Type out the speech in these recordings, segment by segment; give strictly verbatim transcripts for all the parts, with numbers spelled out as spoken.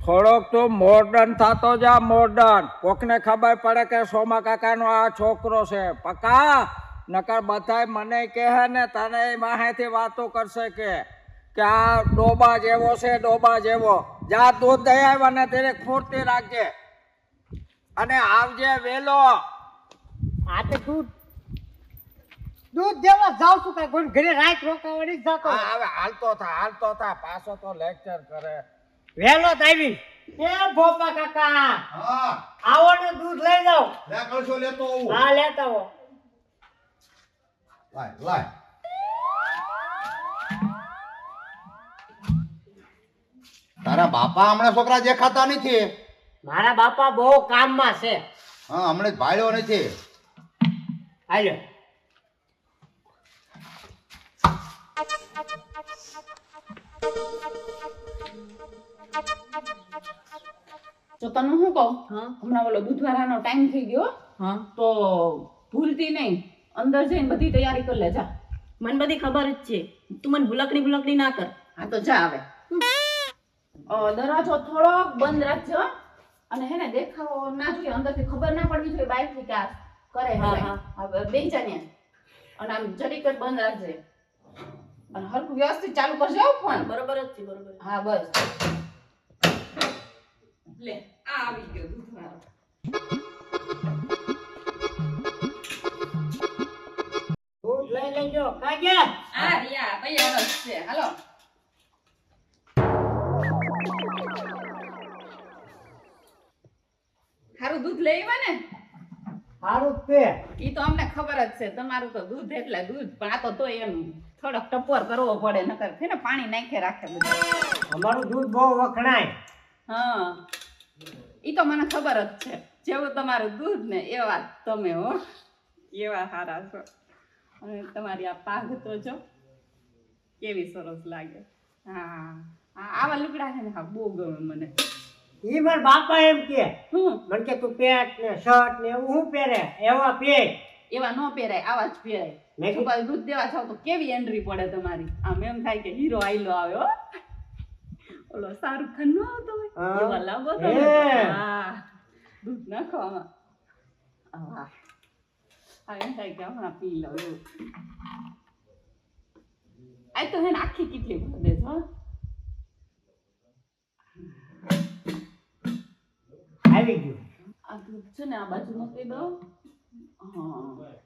થોડોક તું મોડર્ન થતો જા મોડર્ન. કોકને ખબર પડે કે સોમા કાકાનો આ છોકરો છે પકા, નકર બધાય મને કહે ને તને માહેથી વાતો કરશે કે કે આ ડોબા જેવો છે ડોબા જેવો. જા દૂધ દઈ આવ અને તેને ફૂર્તી રાખજે અને આવજે વેલો. આ તો દૂધ દૂધ દેવા જાવ છું કઈ કોઈ ઘરે રાત રોકાવાની જ જાતો. હા હવે હાલતો થા હાલતો થા, પાછો તો લેક્ચર કરે. વેલો જ આવી. એ ભોપા કાકા, હા આવો ને દૂધ લઈ જાઓ. લે કળશો લેતો આવું. હા લેતા આવો. લાય લાય. તારા બાપા હમણાં છોકરા દેખાતા નથી. મારા બાપા બહુ કામમાં છે. હા હમણાં ભાળ્યો નથી. હાલો. તો તને શું કહું, હમણાં ઓલો દૂધવાળાનો ટાઈમ થઈ ગયો, હા તો ભૂલતી નહીં અંદર જઈને બધી તૈયારી કરી લેજા. મને બધી ખબર જ છે, તું મને ભૂલકડી ભૂલકડી ના કર. હા તો જા આવે. દરવાજો થોડોક બંધ રાખજો અને હે ને દેખાવો ના જોઈએ, અંદરથી ખબર ના પડવી જોઈએ બાઈક થી કાસ કરે. હા બે જાને અને આમ જરીક જ બંધ રાખજે અને હરખું વ્યવસ્થિત ચાલુ કરજો ફોન. બરોબર જ છે, બરોબર. હા બસ લે આ આવી ગયો દૂધવાળો. દૂધ લઈ લેજો કાજે. આ રિયા તૈયાર જ છે. હાલો હારું દૂધ લઈ આવ્યા ને? સારું તે ઈ તો અમને ખબર જ છે, તમારું તો દૂધ એટલે દૂધ, પણ આ તો તોય એમ થોડોક ટપોર કરવો પડે, નકર છે ને પાણી નાખે રાખે બધું. અમારું દૂધ બહુ વખણાય. હા ઈ તો મને ખબર જ છે, જેવું તમારું દૂધ ને એવા તમે હો, એવા સારા છો. અને તમારી આ પાઘ તો જો કેવી સરસ લાગે. હા આવા લુગડા છે ને હા બહુ ગમે મને. ઈ મારા બાપા એમ કે હું મને કે તું પેન્ટ ને શર્ટ ને એવું હું પહેરે એવા પહેર. એવા ન પહેરાય, આવા જ પહેરાય. મેં જો પાછું દૂધ દેવા જાવ તો કેવી એન્ટ્રી પડે તમારી, આમ એમ થાય કે હીરો આઈલો આવ્યો. ઓલો શાહરુખ ખાન નો આવતો હોય હા. એવા લાગો તમે હે. તો. હા દૂધ નાખો આમાં. વાહ આ એમ થાય કે હમણાં પી લો એવું. આ તો હે ને આખી કેટલી ભર દેજો હો. આવી ગયું. આ દૂધ છે ને આ બાજુ મૂકી દો. હા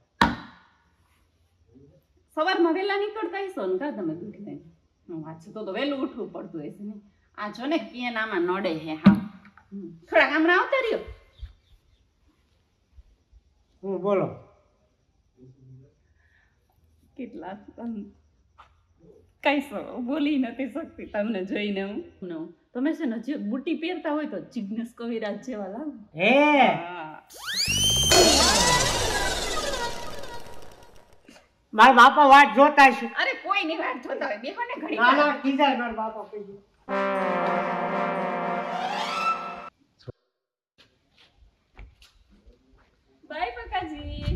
સવારમાં વહેલા નીકળતા હશો ને કા તમે દૂધ લઈને? વાંચો તો તો વહેલું ઉઠવું પડતું હશે ને. આ જો ને કેન આમાં નડે હે. હા થોડાક હમણાં આવતા રહ્યો. હું બોલો. કેટલા કઈ બોલી નથી શકતી તમને જોઈને હું. તમે છે ને જે બુટી પહેરતા હોય તો જિગ્નેશ કવિરાજ જેવા લાગે. હે મારા બાપા વાટ જોતા છે. અરે કોઈ ની વાત જોતા હોય બેહો ને ઘડી. નાના કીધા મારા બાપા કીધું. બાય પકાજી.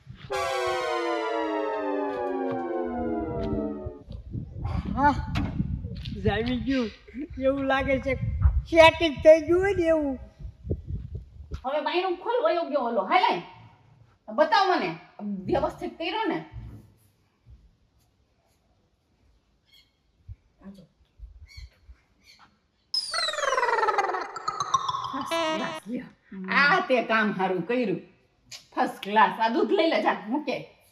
હા જામી ગયું એવું લાગે છે સેટિંગ થઈ ગયું હોય ને એવું. હવે બાયણું ખોલ વયો ગયો ઓલો. હાલે બતાવ મને વ્યવસ્થિત કર્યો ને. આ તે કામ સારું કર્યું. First class. આ દૂધ લઈ લે જા મૂકે.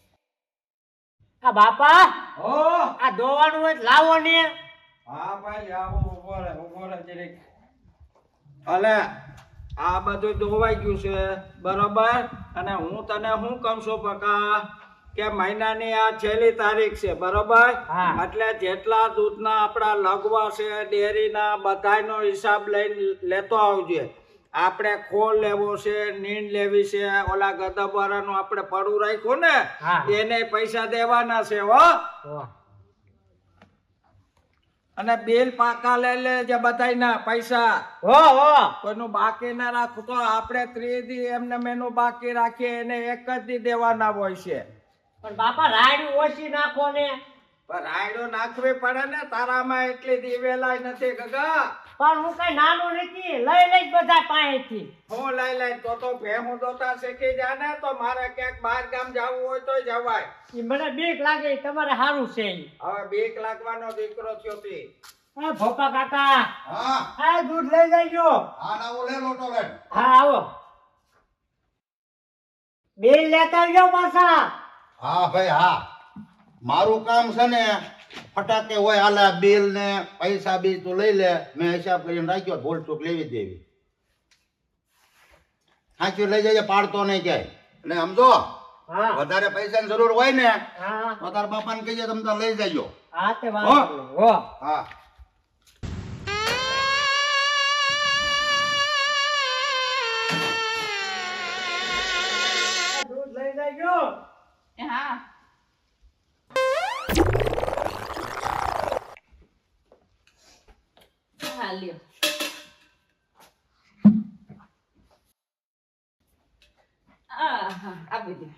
આ બાપા ઓ આ દોવાનું હોય તો લાવો ને. હા ભાઈ આવો ઉભો રહે ઉભો રહે જરીક. અલે આ બધું ધોવાઈ ગયું છે બરોબર, અને હું તને શું કહું છું પકા કે મહિનાની આ છેલ્લી તારીખ છે બરોબર. હા. એટલે જેટલા દૂધના આપણા લગવા છે ડેરીના બધાયનો હિસાબ લઈને લેતો આવજે. આપણે ખોલ લેવો છે, નીંદ લેવી છે, ઓલા ગદબવાળાનું આપણે પડું રાખ્યું ને હા. એને પૈસા દેવાના છે હો. વાહ. અને બિલ પાકા લઈ લેજે બધાયના પૈસા. હો હો કોઈનું બાકી ના રાખવું તો આપણે ત્રીજી એમને મેનું બાકી રાખીએ એને એક જ દી દેવાના હોય છે. પણ બાપા રાયડું ઓછી નાખો ને. પણ રાયડો નાખવી પડે ને, તારામાં એટલી દિવેલાય નથી ગગા. પણ હું કઈ નાનો નથી, લઈ લઈ બધા પાસેથી. હું લઈ લઈ તો તો ભેહું દોતા શીખી જાય ને તો મારે ક્યાંક બહાર ગામ જવું હોય તો જવાય. ઈ મને બીક લાગે, ઈ તમારે સારું છે ઈ. હવે બીક લાગવાનો દીકરો થયો તી. એ ભોપા કાકા, હા આ દૂધ લઈ જજો. હા લાવો લે લોટો લે હા આવો, બિલ લેતા આવજો પાછા. હા ભાઈ હા મારું કામ છે ને ફટાકે હોય હાલે બિલ ને પૈસા બી તું લઈ લે, મેં હિસાબ કરીને રાખ્યો, ભૂલ ચૂક લેવી દેવી. સાચું લઈ જજે, પાડતો નહીં ક્યાંય. એટલે સમજો હા વધારે પૈસાની જરૂર હોય ને હા તો તારા બાપાને કહીએ તમે તાર લઈ જજો. હા તે વાંધો નહીં. હો હા દૂધ લઈ જજો. એ હા હા લ્યો. આ હા આપી દે.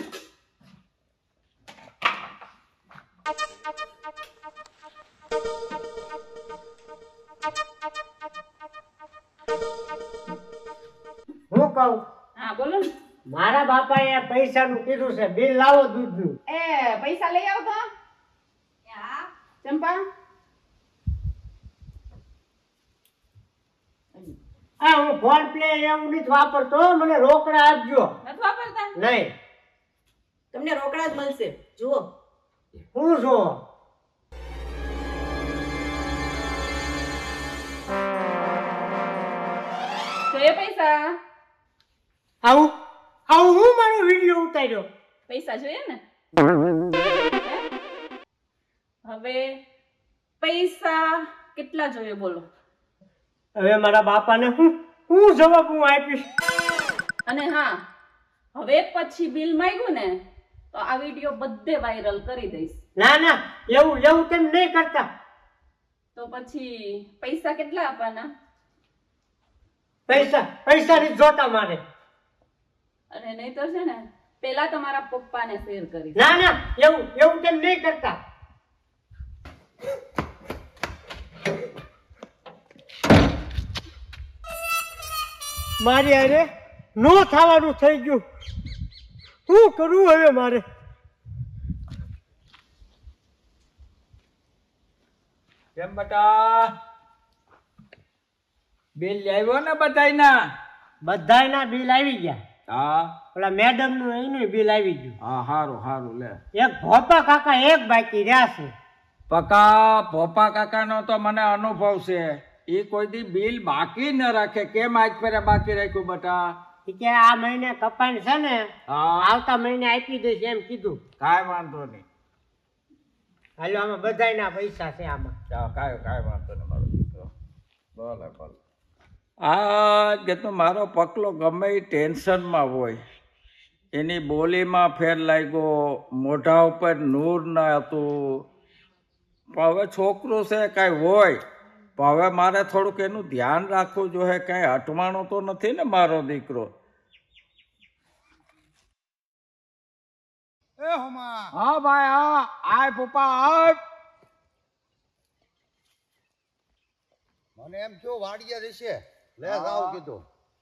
હું કહું, હા બોલો ને. મારા બાપાએ પૈસાનું કીધું છે, બિલ લાવો દૂધનું. એ પૈસા લઈ આવો તો. હા ચંપા. આ હું ફોન પે એવું નથી વાપરતો, મને રોકડા આપજો. નથી વાપરતા? નહીં. તમને રોકડા જ મળશે, જુઓ. હું છો? જોઈએ પૈસા? આવું આવું હું મારો વિડીયો ઉતાર્યો. પૈસા જોઈએ ને? હવે પૈસા કેટલા જોઈએ બોલો? હવે મારા બાપાને હું હું જવાબ હું આપીશ? અને હા, હવે પછી બિલ માંગ્યું ને તો આ વિડીયો બધે વાયરલ કરી દઈશ. ના ના, એવું એવું તેમ નહીં કરતા. તો પછી પૈસા કેટલા આપવાના? પૈસા પૈસા ની જોતા મારે. અને નહીં તો છે ને પેલા તમારા પપ્પાને શેર કરીશ. ના ના, એવું એવું તેમ નહીં કરતા. મારી અરે નો થવાનું થઈ ગયું. શું કરવું હવે મારે? કેમ બટા બિલ આવ્યો ને બધાયના? બધાયના બિલ આવી ગયા. હા ઓલા મેડમ નું એનું બિલ આવી ગયું. હા હારું હારું લે. એક ભોપા કાકા એક બાકી રહ્યા છે. પકા ભોપા કાકાનો તો મને અનુભવ છે, એ કોઈ દી બિલ બાકી ન રાખે. કેમ આજ ફેરે બાકી રાખ્યું બટા? ઈ કે આ મહિને કપાઈ છે ને, હા આવતા મહિને આપી દઈશ એમ કીધું. કાંઈ વાંધો નહીં. હાલો, આમાં બધાયના પૈસા છે આમાં. હા, કાંઈ કાંઈ વાંધો નહીં મારો દીકરો. ભલે ભલે. આ કે તો મારો પકલો ગમે એ ટેન્શનમાં હોય, એની બોલીમાં ફેર લાગ્યો, મોઢા ઉપર નૂર ન હતું. પણ હવે છોકરું છે કાંઈ હોય, પણ હવે મારે થોડુંક એનું ધ્યાન રાખવું જોઈએ. કાંઈ અટવાણો તો નથી ને મારો દીકરો? એ હોમા હા ભાઈ હા, આય પપ્પા આય. મને એમ થયું વાડીએ જશે, લે જાવ કીધું.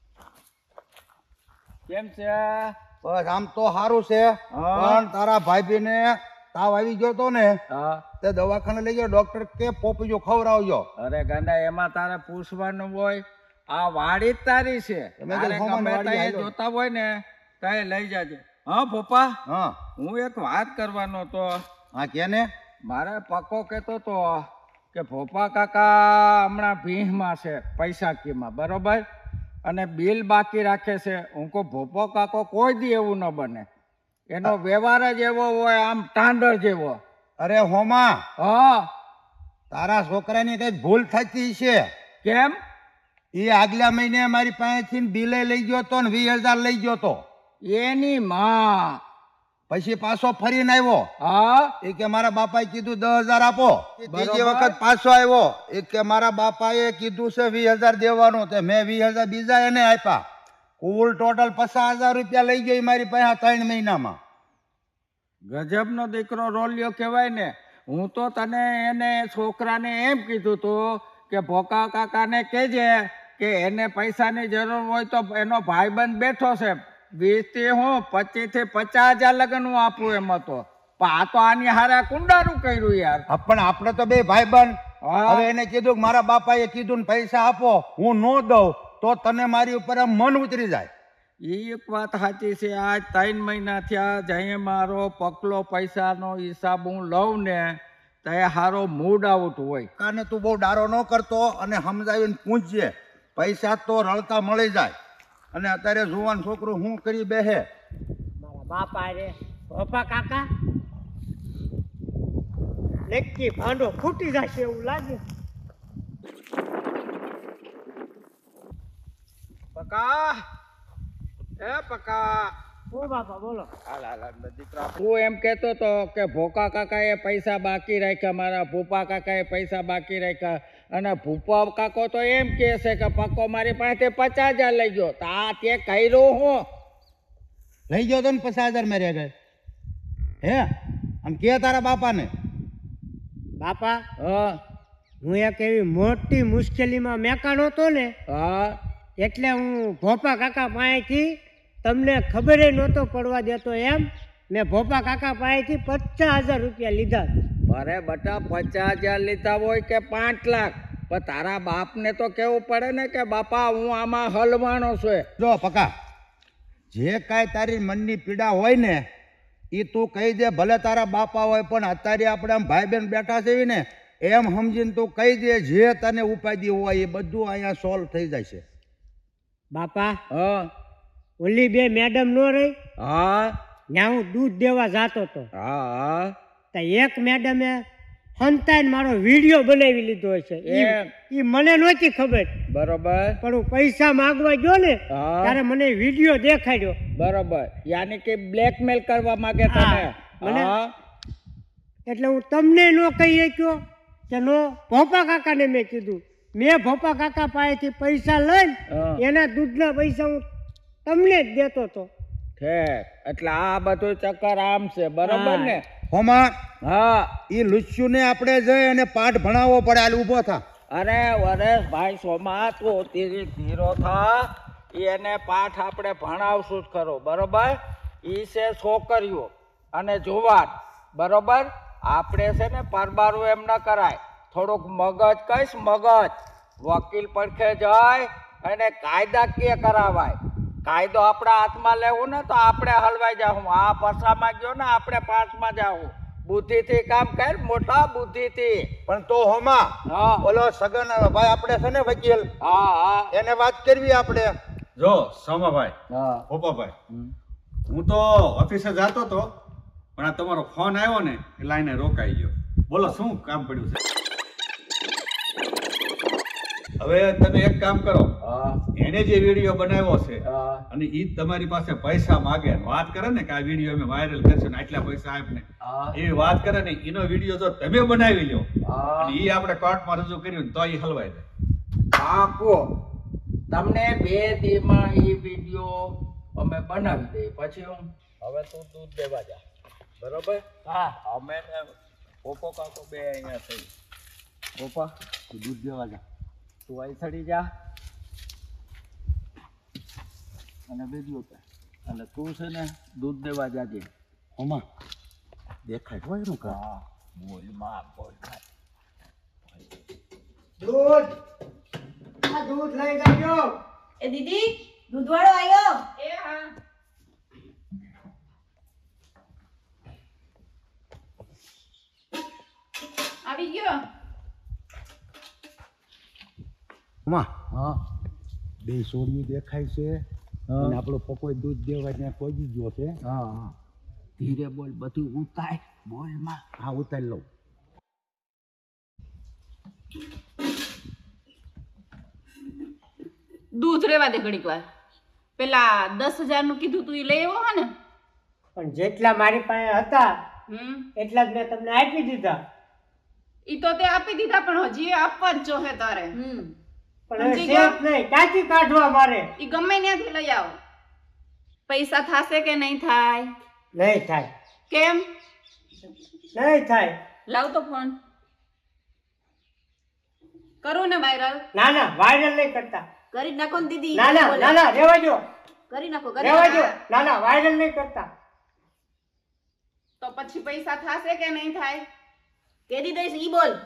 કેમ છે? બસ આમ તો સારું છે, હા. પણ તારા ભાભી ને તાવ આવી ગયો તો ને હા તે દવાખાને લઈ ગયો, ડોક્ટર કે પોપીજો ખવડાવજો. અરે ગાંડા, એમાં તારે પૂછવાનું હોય? આ વાડી જ તારી છે. તમે તો તારે ભગવાન ગમે વાડી ત્યાં હાલો. જોતા હોય ને ત્યાં લઈ જાજે. હા પપ્પા, હા હું એક વાત કરવાનો તો. હા કે ને મારે પક્કો કહેતો તો કે ભોપા કાકા હમણાં ભીંહમાં છે, પૈસા કીમાં, બરોબર? અને બિલ બાકી રાખે છે. હું કહું ભોપો કાકો કોઈ દી એવું ન બને, એનો વ્યવહાર જ એવો હોય, આમ ટાંડર જેવો. અરે હોમા, હા તારા છોકરાની કઈક ભૂલ થતી છે. કેમ? એ આગલા મહિને મારી પાસેથી બિલે લઈ ગયો તો ને વીસ હજાર લઈ ગયો તો, એની માં. પછી પાછો ફરીને આવ્યો. હા એ કે મારા બાપાએ કીધું દસ હજાર આપો. બીજી બરોબર. વખત પાછો આવ્યો, એ કે મારા બાપાએ કીધું છે વીસ હજાર દેવાનું, તે મેં વીસ હજાર બીજા એને આપ્યા. કુલ ટોટલ પચાસ હજાર રૂપિયા લઈ ગઈ મારી પાસે ત્રણ મહિનામાં. ગજબનો દીકરો રોલિયો કહેવાય ને. હું તો તને એને છોકરાને એમ કીધું તું કે ભોકા કાકાને કહેજે કે એને પૈસાની જરૂર હોય તો એનો ભાઈબંધ બેઠો છે વીસ થી હું પચીસ થી પચાસ હજાર લગન હું આપું એમ હતો પણ આ તો આની હારે કુંડારું કર્યું યાર. હા, પણ આપણે તો બે ભાઈબંધ. હા. હવે એને કીધું કે મારા બાપાએ કીધું ને પૈસા આપો, હું ન દઉં તો તને મારી ઉપર આમ મન ઉતરી જાય. ઈ એક વાત સાચી છે. આજ ત્રણ મહિના થયા જઈએ મારો પકલો પૈસાનો હિસાબ હું લઉં ને તો એ હારો મૂડ આઉટ હોય. કાને તું બહુ ડારો ન કરતો અને સમજાવીને પૂછજે. પૈસા તો રળતા મળી જાય અને અત્યારે જુવાન છોકરો હું કરી બેહે. મારા બાપા રે પપ્પા કાકા નક્કી ભાંડો ફૂટી જશે એવું લાગે. પકા એ પકા ઓ બાપા બોલો. હાલ હાલ હાલ દીકરા હું એમ કહેતો તો કે ભોકા કાકાએ પૈસા બાકી રાખ્યા, મારા ભૂપા કાકાએ પૈસા બાકી રાખ્યા અને ભૂપા કાકો તો એમ કહે છે કે પક્કો મારી પાસે પચાસ હજાર લઈ ગયો તો આ તે કર્યું હું લઈ ગયો તો ને પચાસ હજાર મેં ગયે હે આમ કે તારા બાપાને. બાપા હા હું એક એવી મોટી મુશ્કેલીમાં મેકાણો હતો ને હા એટલે હું ભોપા કાકા પાસેથી તમને ખબર નહોતો પડવા દેતો એમ મેં ભોપા કાકા પાસેથી પચાસ હજાર રૂપિયા લીધા. અરે બટા પચાસ હજાર લીધા હોય કે પાંચ લાખ પણ તારા બાપને તો કેવું પડે ને કે બાપા હું આમાં હલવાનો છું. જો પકા, જે કાંઈ તારી મનની પીડા હોય ને એ તું કહી દે. ભલે તારા બાપા હોય પણ અત્યારે આપણે આમ ભાઈ બહેન બેઠા છે ને એમ સમજીને તું કહી દે. જે તને ઉપાધિ હોય એ બધું અહીંયા સોલ્વ થઈ જાય છે. બાપા હા ઓલી બે મેડમ નો રહી હા ત્યાં હું દૂધ દેવા જતો હતો હા હા તો એક મેડમે સંતાન મારો વિડીયો બનાવી લીધો છે. એમ. એ મને નહોતી ખબર બરોબર પણ હું પૈસા માંગવા ગયો ને હા. ત્યારે મને વિડીયો દેખાડ્યો. બરોબર યાની કે બ્લેકમેલ કરવા માંગે તને. હા, મને- હા એટલે હું તમને ન કહી શક્યો કે નો ભોપા કાકાને મેં કીધું. મેં ભોપા કાકા પાસેથી પૈસા લઈને હા. એના દૂધના પૈસા હું તમને જ દેતો હતો. ઠેક એટલે આ બધું ચક્કર આમ છે બરોબર હા. ને. હોમાં હા એ લુચ્યુને આપણે જઈ અને પાઠ ભણાવવો પડે. હાલ ઊભો થા. અરે વરેશ ભાઈ સોમા તું ધીરે ધીરો થા. એને પાઠ આપણે ભણાવશું જ ખરો બરોબર. ઈ છે છોકરીઓ અને જુવાન બરોબર. આપણે છે ને પરબારું એમ ન કરાય. થોડુંક મગજ કહીશ મગજ વકીલ પડખે જાય અને કાયદાકીય કરાવાય. કાયદો આપણા હાથમાં લેવું ને તો આપણે હલવાઈ જાઉં. આ પસામાં ગયો ને આપણે પાસમાં જાઉં. બુદ્ધિથી કામ કર મોટા બુદ્ધિથી. પણ તો હોમાં હા બોલો સગન ભાઈ આપણે છે ને વકીલ હા હા એને વાત કરવી આપણે. જો સોમાભાઈ હા ગોપાભાઈ, હું તો ઓફિસે જતો હતો પણ આ તમારો ફોન આવ્યો ને એટલે આને રોકાઈ ગયો. બોલો શું કામ પડ્યું છે? હવે તમે એક કામ કરો, હા એને જે વિડીયો બનાવ્યો છે હા અને ઈ તમારી પાસે પૈસા માગે ને વાત કરે ને કે આ વિડીયો અમે વાયરલ કરશું ને આટલા પૈસા આપ ને હા એવી વાત કરે ને એનો વિડીયો જો તમે બનાવી લ્યો હા અને ઈ આપણે કોર્ટમાં રજૂ કર્યું ને તો ઈ હલવાઈ જાય. પાકો તમને બે દીમાં એ વિડીયો અમે બનાવી દઈએ. પછી હું હવે તું દૂધ દેવા જા બરોબર. હા અમે ને પોપો કાકો બે અહીંયા થઈ. પોપા તું દૂધ દેવા જા. તું અહીં ચડી જા અને વિડીયો કર અને તું છે ને દૂધ દેવા જાજે. હોમાં દેખાય હોય એનું કામ. હા બોલ માં બોલ માં. દૂધ આ દૂધ લઈ જાજો. એ દીદી દૂધવાળો આવ્યો. એ હા આવી ગયો. હોમાં હા બે સોડિયું દેખાય છે અને આપણો પકોઈ દૂધ દેવા ત્યાં પહોંચી ગયો છે. હા હા ધીરે બોલ બધું ઉતાય બોલ માં. હા ઉતારી લઉં. દૂધ રેવા દે ઘડીક વાર. પેલા દસ હજાર નું કીધું તું એ લઈ આવ્યો હે ને? પણ જેટલા મારી પાસે હતા હમ એટલા જ મેં તમને આપી દીધા. ઈ તો તે આપી દીધા પણ હજી આપવા જ જોહે તારે. હમ પણ હવે સમજી ગયા? શેઠ નહીં ક્યાંથી કાઢવા મારે. ઈ ગમે ત્યાંથી લઈ આવો. પૈસા થાશે કે નહીં થાય? નહીં થાય કેમ? નહીં થાય. લાવ તો ફોન. કરું ને વાયરલ? ના ના વાયરલ નહીં કરતા. કરી જ નાખો ને દીદી. ના ના બોલે. ના ના રેવા દો, કરી નાખો કરી રેવા નાખો. દો. ના ના વાયરલ નહીં કરતા. તો પછી પૈસા થશે કે નહીં થાય? કેદી દઈશ ઈ બોલ.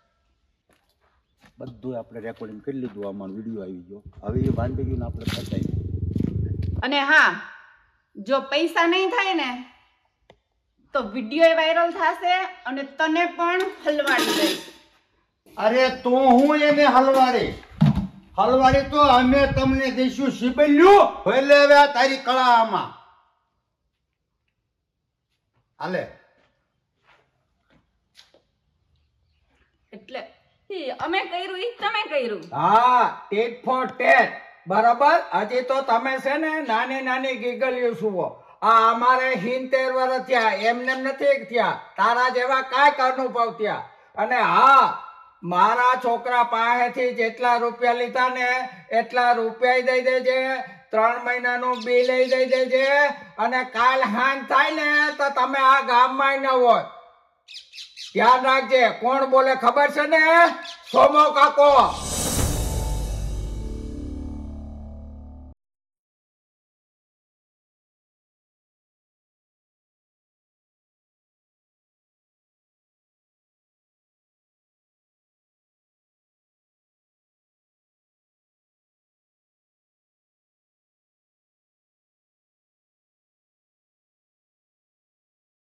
બધું આપણે રેકોર્ડિંગ કરી લીધું, આમાં વિડીયો આવી ગયો. હવે એ વાંધી ને આપણે પતાવી. અને હા, જો પૈસા નહીં થાય ને તો વિડીયો વાયરલ થશે અને તને પણ હલવાડી દઈશ. અરે તું હું એને હલવાડી હલવાડી તો અમે તમને દઈશું સિબલ્યું. ભલે હવે આ તારી કળા આમાં હાલે. એટલે ઈ અમે કર્યું ઈ તમે કર્યું. હા, ટેટ ફોર ટેટ. બરાબર. હજી તો તમે છે ને નાની નાની ગીગલિયું છુઓ. આ અમારે હિંતેર વર્ષ થયા, એમને એમ નથી થયા. તારા જેવા કાંઈક અનુભવ થયા. અને હા, મારા છોકરા પાસેથી જેટલા રૂપિયા લીધા ને એટલા રૂપિયા દઈ દેજે. ત્રણ મહિનાનું બિલ દઈ દેજે. અને કાલ હાંજ થાય ને તો તમે આ ગામમાં ન હોય. ધ્યાન રાખજે. કોણ બોલે ખબર છે ને? સોમો કાકો.